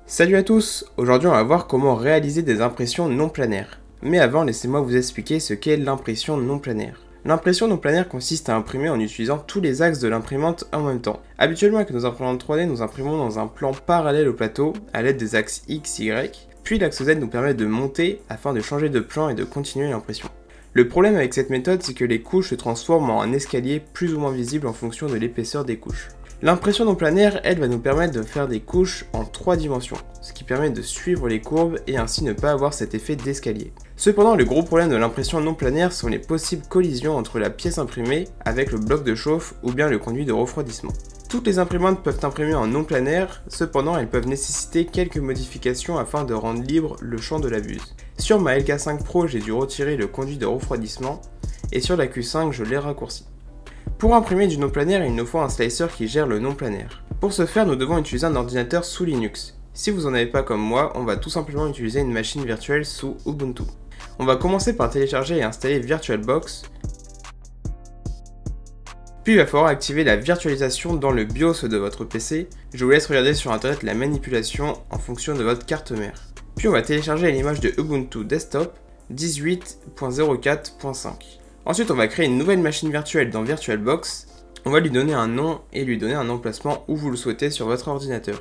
Salut à tous, aujourd'hui on va voir comment réaliser des impressions non planaires. Mais avant, laissez-moi vous expliquer ce qu'est l'impression non planaire. L'impression non planaire consiste à imprimer en utilisant tous les axes de l'imprimante en même temps. Habituellement avec nos imprimantes 3D, nous imprimons dans un plan parallèle au plateau à l'aide des axes X, Y, puis l'axe Z nous permet de monter afin de changer de plan et de continuer l'impression. Le problème avec cette méthode, c'est que les couches se transforment en un escalier plus ou moins visible en fonction de l'épaisseur des couches. L'impression non planaire, elle, va nous permettre de faire des couches en 3 dimensions, ce qui permet de suivre les courbes et ainsi ne pas avoir cet effet d'escalier. Cependant, le gros problème de l'impression non planaire sont les possibles collisions entre la pièce imprimée avec le bloc de chauffe ou bien le conduit de refroidissement. Toutes les imprimantes peuvent imprimer en non planaire, cependant elles peuvent nécessiter quelques modifications afin de rendre libre le champ de la buse. Sur ma LK5 Pro, j'ai dû retirer le conduit de refroidissement et sur la Q5, je l'ai raccourci. Pour imprimer du non planaire, il nous faut un slicer qui gère le non planaire. Pour ce faire, nous devons utiliser un ordinateur sous Linux. Si vous n'en avez pas comme moi, on va tout simplement utiliser une machine virtuelle sous Ubuntu. On va commencer par télécharger et installer VirtualBox. Puis il va falloir activer la virtualisation dans le BIOS de votre PC. Je vous laisse regarder sur internet la manipulation en fonction de votre carte mère. Puis on va télécharger l'image de Ubuntu Desktop 18.04.5. Ensuite, on va créer une nouvelle machine virtuelle dans VirtualBox. On va lui donner un nom et lui donner un emplacement où vous le souhaitez sur votre ordinateur.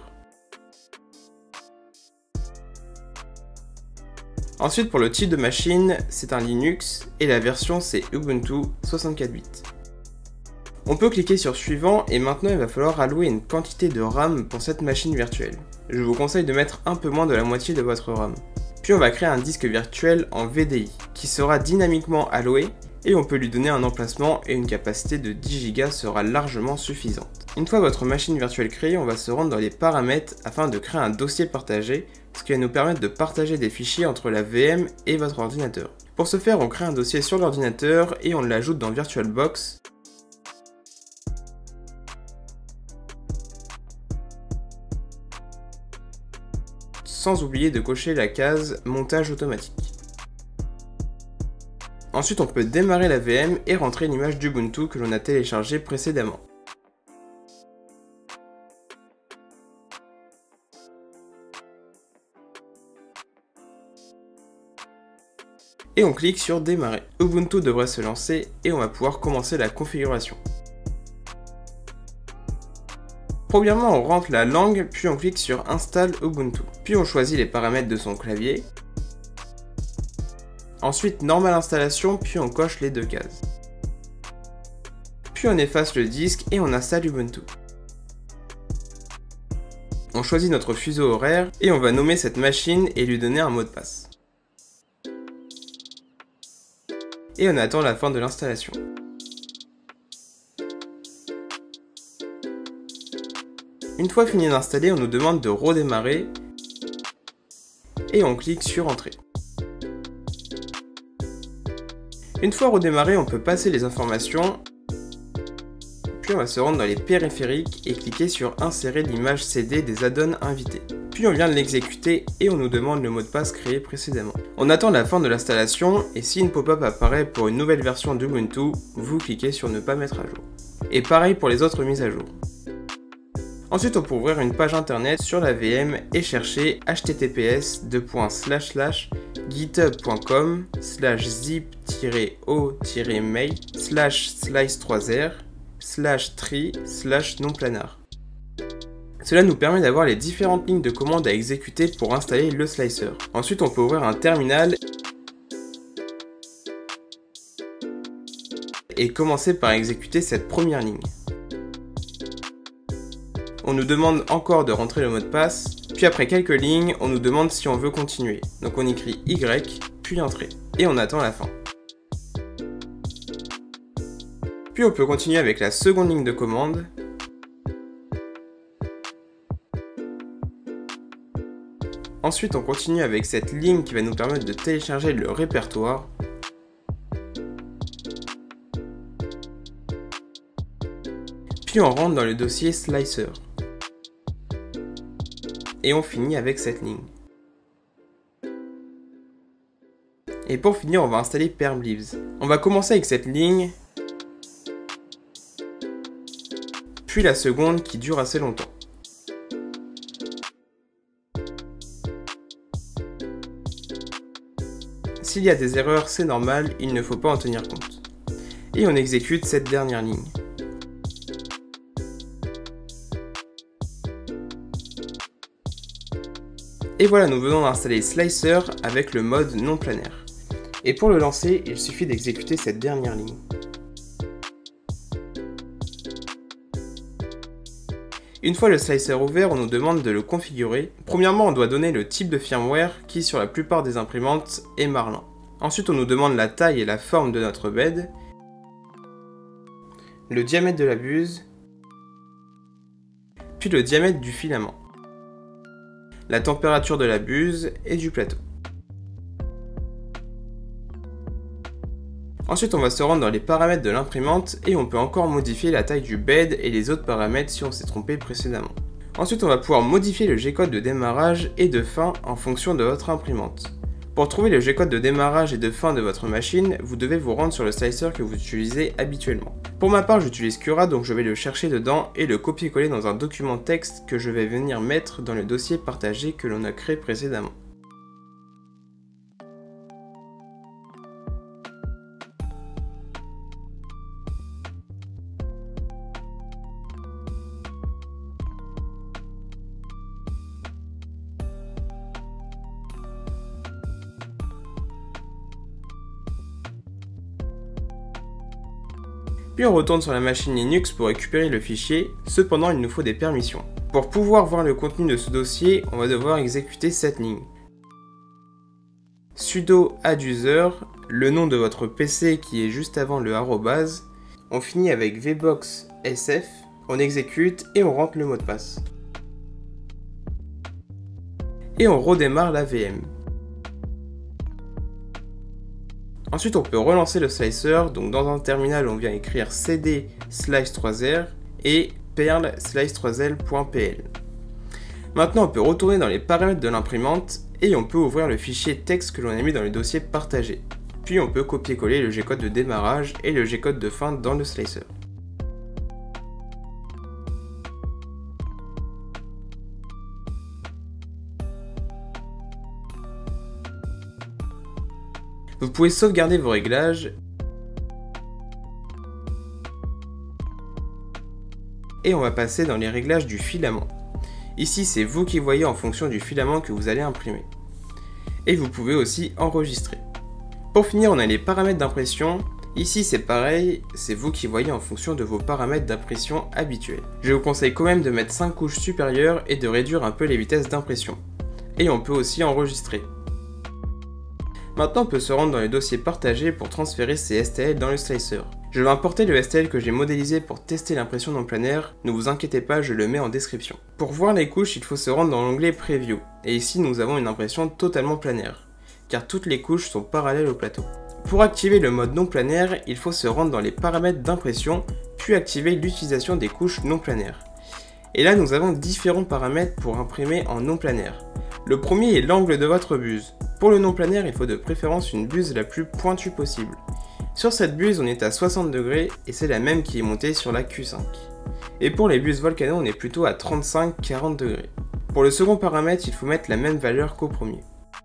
Ensuite, pour le type de machine, c'est un Linux et la version c'est Ubuntu 64 bits. On peut cliquer sur suivant et maintenant il va falloir allouer une quantité de RAM pour cette machine virtuelle. Je vous conseille de mettre un peu moins de la moitié de votre RAM. Puis on va créer un disque virtuel en VDI qui sera dynamiquement alloué et on peut lui donner un emplacement et une capacité de 10 Go sera largement suffisante. Une fois votre machine virtuelle créée, on va se rendre dans les paramètres afin de créer un dossier partagé, ce qui va nous permettre de partager des fichiers entre la VM et votre ordinateur. Pour ce faire, on crée un dossier sur l'ordinateur et on l'ajoute dans VirtualBox. Sans oublier de cocher la case montage automatique. Ensuite, on peut démarrer la VM et rentrer l'image d'Ubuntu que l'on a téléchargée précédemment. Et on clique sur démarrer. Ubuntu devrait se lancer et on va pouvoir commencer la configuration. Premièrement, on rentre la langue, puis on clique sur Install Ubuntu. Puis on choisit les paramètres de son clavier. Ensuite, normale installation, puis on coche les deux cases. Puis on efface le disque et on installe Ubuntu. On choisit notre fuseau horaire et on va nommer cette machine et lui donner un mot de passe. Et on attend la fin de l'installation. Une fois fini d'installer, on nous demande de redémarrer et on clique sur Entrée. Une fois redémarré, on peut passer les informations, puis on va se rendre dans les périphériques et cliquer sur Insérer l'image CD des add-ons invités. Puis on vient de l'exécuter et on nous demande le mot de passe créé précédemment. On attend la fin de l'installation et si une pop-up apparaît pour une nouvelle version d'Ubuntu, vous cliquez sur ne pas mettre à jour. Et pareil pour les autres mises à jour. Ensuite, on peut ouvrir une page internet sur la VM et chercher https://github.com/zip-o-mail/slice3r/tree/nonplanar. Cela nous permet d'avoir les différentes lignes de commande à exécuter pour installer le slicer. Ensuite, on peut ouvrir un terminal et commencer par exécuter cette première ligne. On nous demande encore de rentrer le mot de passe, puis après quelques lignes, on nous demande si on veut continuer. Donc on écrit Y, puis Entrée, et on attend la fin. Puis on peut continuer avec la seconde ligne de commande. Ensuite, on continue avec cette ligne qui va nous permettre de télécharger le répertoire. Puis on rentre dans le dossier Slicer. Et on finit avec cette ligne. Et pour finir, on va installer Permlibs. On va commencer avec cette ligne, puis la seconde qui dure assez longtemps. s'il y a des erreurs, c'est normal, il ne faut pas en tenir compte. Et on exécute cette dernière ligne. Et voilà, nous venons d'installer Slicer avec le mode non planaire. Et pour le lancer, il suffit d'exécuter cette dernière ligne. Une fois le slicer ouvert, on nous demande de le configurer. Premièrement, on doit donner le type de firmware qui, sur la plupart des imprimantes, est Marlin. Ensuite, on nous demande la taille et la forme de notre bed, le diamètre de la buse, puis le diamètre du filament, la température de la buse et du plateau. Ensuite, on va se rendre dans les paramètres de l'imprimante et on peut encore modifier la taille du bed et les autres paramètres si on s'est trompé précédemment. Ensuite, on va pouvoir modifier le G-code de démarrage et de fin en fonction de votre imprimante. Pour trouver le G-code de démarrage et de fin de votre machine, vous devez vous rendre sur le slicer que vous utilisez habituellement. Pour ma part, j'utilise Cura, donc je vais le chercher dedans et le copier-coller dans un document texte que je vais venir mettre dans le dossier partagé que l'on a créé précédemment. Puis on retourne sur la machine Linux pour récupérer le fichier, cependant il nous faut des permissions. Pour pouvoir voir le contenu de ce dossier, on va devoir exécuter cette ligne. Sudo adduser, le nom de votre PC qui est juste avant le arrobase, on finit avec vbox sf, on exécute et on rentre le mot de passe. Et on redémarre la VM. Ensuite, on peut relancer le slicer, donc dans un terminal, on vient écrire cd slice3r et perl slice3l.pl. Maintenant, on peut retourner dans les paramètres de l'imprimante et on peut ouvrir le fichier texte que l'on a mis dans le dossier partagé. Puis on peut copier-coller le G-code de démarrage et le G-code de fin dans le slicer. Vous pouvez sauvegarder vos réglages et on va passer dans les réglages du filament. Ici, c'est vous qui voyez en fonction du filament que vous allez imprimer. Et vous pouvez aussi enregistrer. Pour finir, on a les paramètres d'impression. Ici, c'est pareil, c'est vous qui voyez en fonction de vos paramètres d'impression habituels. Je vous conseille quand même de mettre 5 couches supérieures et de réduire un peu les vitesses d'impression. Et on peut aussi enregistrer. Maintenant, on peut se rendre dans les dossiers partagés pour transférer ces STL dans le slicer. Je vais importer le STL que j'ai modélisé pour tester l'impression non planaire, ne vous inquiétez pas, je le mets en description. Pour voir les couches, il faut se rendre dans l'onglet Preview, et ici nous avons une impression totalement planaire, car toutes les couches sont parallèles au plateau. Pour activer le mode non planaire, il faut se rendre dans les paramètres d'impression, puis activer l'utilisation des couches non planaires. Et là nous avons différents paramètres pour imprimer en non planaire. Le premier est l'angle de votre buse. Pour le non planaire, il faut de préférence une buse la plus pointue possible. Sur cette buse, on est à 60 degrés et c'est la même qui est montée sur la Q5. Et pour les buses Volcano, on est plutôt à 35-40 degrés. Pour le second paramètre, il faut mettre la même valeur qu'au premier.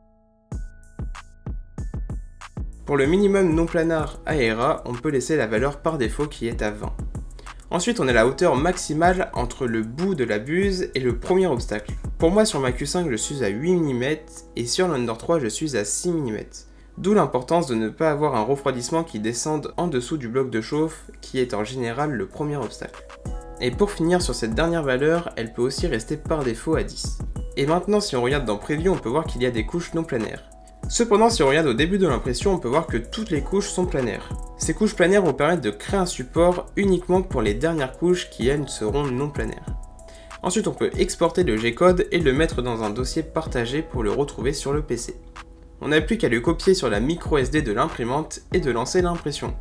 Pour le minimum non planar AERA, on peut laisser la valeur par défaut qui est à 20. Ensuite, on a la hauteur maximale entre le bout de la buse et le premier obstacle. Pour moi, sur ma Q5, je suis à 8 mm et sur l'Under 3, je suis à 6 mm. D'où l'importance de ne pas avoir un refroidissement qui descende en dessous du bloc de chauffe, qui est en général le premier obstacle. Et pour finir sur cette dernière valeur, elle peut aussi rester par défaut à 10. Et maintenant, si on regarde dans Preview, on peut voir qu'il y a des couches non planaires. Cependant, si on regarde au début de l'impression, on peut voir que toutes les couches sont planaires. Ces couches planaires vont permettre de créer un support uniquement pour les dernières couches qui, elles, seront non planaires. Ensuite, on peut exporter le G-code et le mettre dans un dossier partagé pour le retrouver sur le PC. On n'a plus qu'à le copier sur la micro SD de l'imprimante et de lancer l'impression.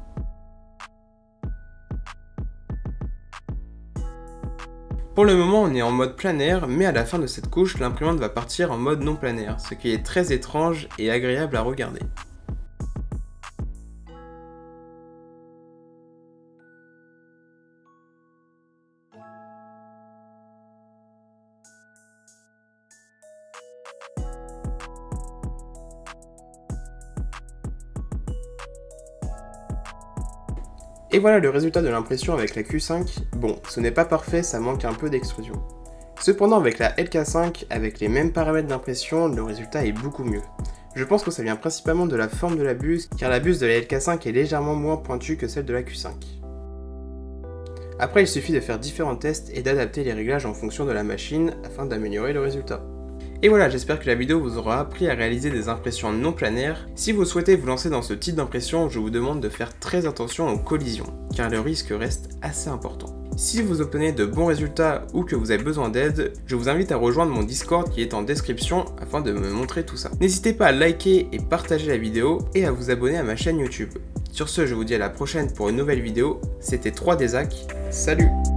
Pour le moment, on est en mode planaire, mais à la fin de cette couche, l'imprimante va partir en mode non planaire, ce qui est très étrange et agréable à regarder. Et voilà le résultat de l'impression avec la Q5. Bon, ce n'est pas parfait, ça manque un peu d'extrusion. Cependant, avec la LK5, avec les mêmes paramètres d'impression, le résultat est beaucoup mieux. Je pense que ça vient principalement de la forme de la buse, car la buse de la LK5 est légèrement moins pointue que celle de la Q5. Après, il suffit de faire différents tests et d'adapter les réglages en fonction de la machine afin d'améliorer le résultat. Et voilà, j'espère que la vidéo vous aura appris à réaliser des impressions non planaires. Si vous souhaitez vous lancer dans ce type d'impression, je vous demande de faire très attention aux collisions, car le risque reste assez important. Si vous obtenez de bons résultats ou que vous avez besoin d'aide, je vous invite à rejoindre mon Discord qui est en description afin de me montrer tout ça. N'hésitez pas à liker et partager la vidéo et à vous abonner à ma chaîne YouTube. Sur ce, je vous dis à la prochaine pour une nouvelle vidéo. C'était 3D Zach, salut!